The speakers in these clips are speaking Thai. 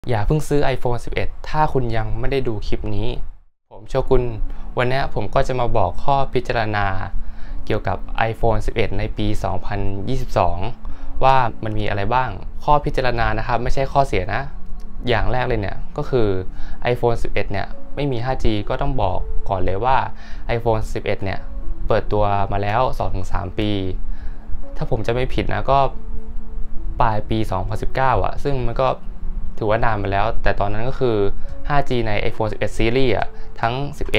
อย่าเพิ่งซื้อ iPhone 11 ถ้าคุณยังไม่ได้ดูคลิปนี้ผมโชกุนวันนี้ผมก็จะมาบอกข้อพิจารณาเกี่ยวกับ iPhone 11 ในปี 2022 ว่ามันมีอะไรบ้างข้อพิจารณานะครับไม่ใช่ข้อเสียนะอย่างแรกเลยเนี่ยก็คือ iPhone 11 เนี่ยไม่มี 5G ก็ต้องบอกก่อนเลยว่า iPhone 11 เนี่ยเปิดตัวมาแล้ว 2-3 ปีถ้าผมจะไม่ผิดนะก็ปลายปี 2019 อ่ะซึ่งมันก็ถือว่านานมาแล้วแต่ตอนนั้นก็คือ 5G ใน iPhone 11 Series อ่ะทั้ง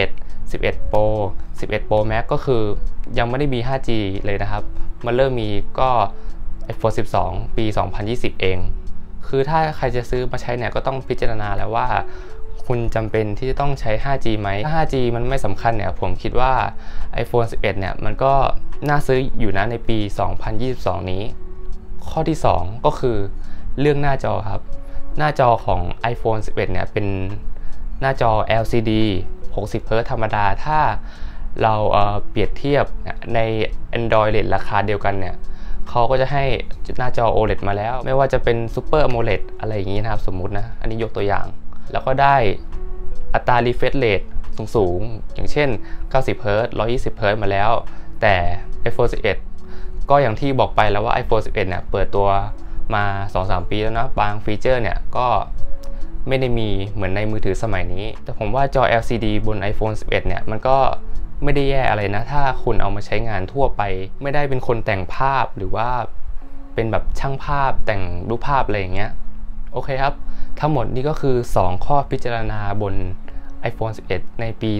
11 11 Pro 11 Pro Max ก็คือยังไม่ได้มี 5G เลยนะครับมันเริ่มมีก็ iPhone 12 ปี 2020 เองคือถ้าใครจะซื้อมาใช้เนี่ยก็ต้องพิจารณาแล้วว่าคุณจำเป็นที่จะต้องใช้ 5G ไหมถ้า 5G มันไม่สำคัญเนี่ยผมคิดว่า iPhone 11 เนี่ยมันก็น่าซื้ออยู่นะในปี 2022 นี้ข้อที่ 2 ก็คือเรื่องหน้าจอครับหน้าจอของ iPhone 11 เนี่ยเป็นหน้าจอ LCD 60 Hz ธรรมดาถ้าเราเปรียบเทียบใน Android เลนราคาเดียวกันเนี่ยเขาก็จะให้หน้าจอ OLED มาแล้วไม่ว่าจะเป็น Super AMOLED อะไรอย่างนี้นะครับสมมุตินะอันนี้ยกตัวอย่างแล้วก็ได้อัตรา refresh rate สูงอย่างเช่น 90 Hz 120 Hz มาแล้วแต่ iPhone 11 ก็อย่างที่บอกไปแล้วว่า iPhone 11 เนี่ยเปิดตัวมา 2-3 ปีแล้วนะบางฟีเจอร์เนี่ยก็ไม่ได้มีเหมือนในมือถือสมัยนี้แต่ผมว่าจอ LCD บน iPhone 11 เนี่ยมันก็ไม่ได้แย่อะไรนะถ้าคุณเอามาใช้งานทั่วไปไม่ได้เป็นคนแต่งภาพหรือว่าเป็นแบบช่างภาพแต่งรูปภาพอะไรอย่างเงี้ยโอเคครับทั้งหมดนี้ก็คือ2ข้อพิจารณาบน iPhone 11 ในปี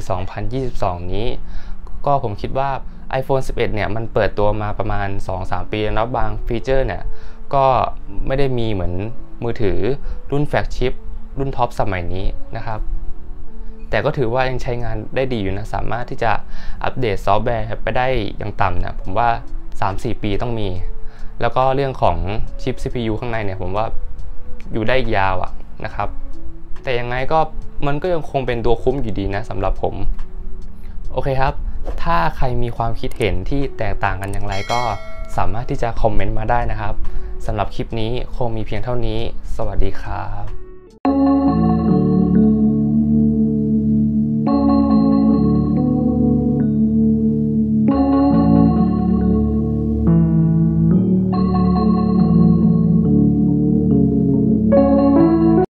2022 นี้ก็ผมคิดว่า iPhone 11 เนี่ยมันเปิดตัวมาประมาณ 2-3 ปีแล้วบางฟีเจอร์เนี่ยก็ไม่ได้มีเหมือนมือถือรุ่นแฟลกชิพรุ่นท็อปสมัยนี้นะครับแต่ก็ถือว่ายังใช้งานได้ดีอยู่นะสามารถที่จะอัปเดตซอฟต์แวร์ไปได้อย่างต่ำเนี่ยผมว่า 3-4 ปีต้องมีแล้วก็เรื่องของชิป CPU ข้างในเนี่ยผมว่าอยู่ได้ยาวนะครับแต่ยังไงก็มันก็ยังคงเป็นตัวคุ้มอยู่ดีนะสำหรับผมโอเคครับถ้าใครมีความคิดเห็นที่แตกต่างกันอย่างไรก็สามารถที่จะคอมเมนต์มาได้นะครับสำหรับคลิปนี้คงมีเพียงเท่านี้สวัสดีครับ